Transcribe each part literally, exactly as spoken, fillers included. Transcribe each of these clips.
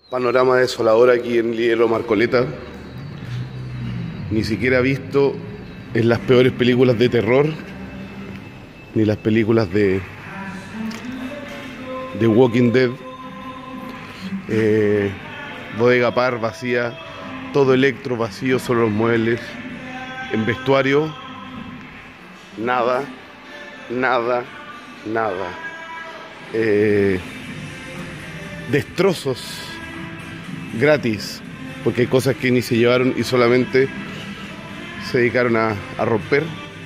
Panorama desolador aquí en Hielo Marcoleta. Ni siquiera he visto en las peores películas de terror, ni las películas de de Walking Dead. Eh, bodega par vacía, todo electro vacío, solo los muebles. En vestuario, nada, nada, nada. Eh, destrozos gratis, porque hay cosas que ni se llevaron y solamente se dedicaron a, a romper.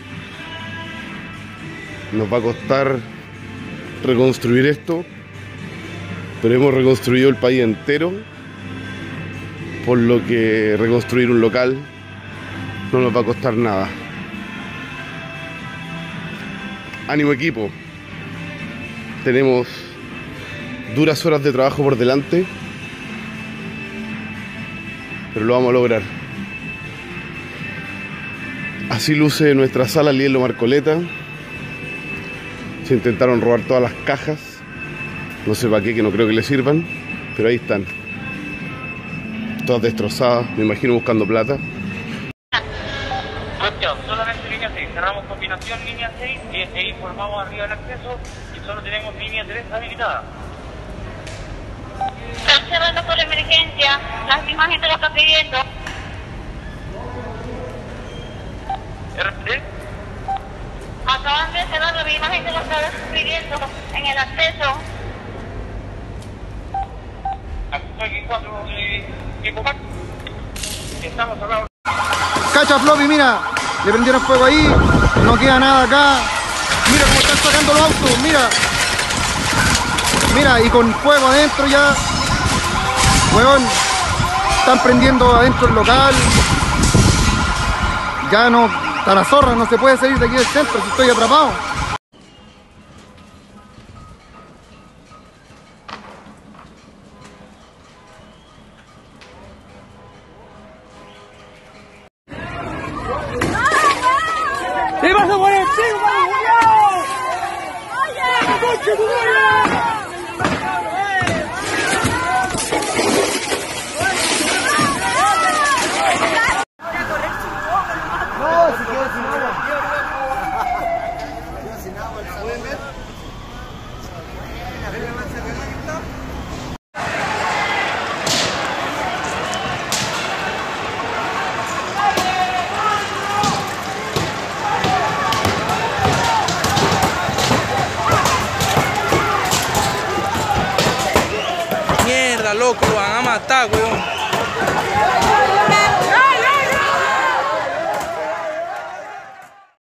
Nos va a costar reconstruir esto, pero hemos reconstruido el país entero, por lo que reconstruir un local no nos va a costar nada. Ánimo, equipo, tenemos duras horas de trabajo por delante, pero lo vamos a lograr. Así luce nuestra sala Hielo Marcoleta. Se intentaron robar todas las cajas, no sé para qué, que no creo que le sirvan, pero ahí están, todas destrozadas, me imagino buscando plata. Cuestión, solamente línea seis, cerramos combinación línea seis e, e informamos arriba del acceso y solo tenemos línea tres habilitada. Están cerrando por emergencia, la misma gente lo está pidiendo. R P T. Acaban de cerrar, la misma gente lo está pidiendo en el acceso. Aquí cuatro equipo más. Estamos cerrados. Cacha, Floppy, mira, le prendieron fuego ahí, no queda nada acá. Mira cómo están sacando los autos, mira. Mira, y con fuego adentro ya. Weón, están prendiendo adentro el local. Ya no, a la zorra, no se puede salir de aquí del centro si estoy atrapado. ¿Qué vas a poner? ¡Sí, vamos! ¡Oye! ¡Coche, tu madre! No, si quedó sin agua. Quedó sin agua, ¿la pueden ver? ¿Ven la mancha que está? Mierda, loco, lo van a matar, weón.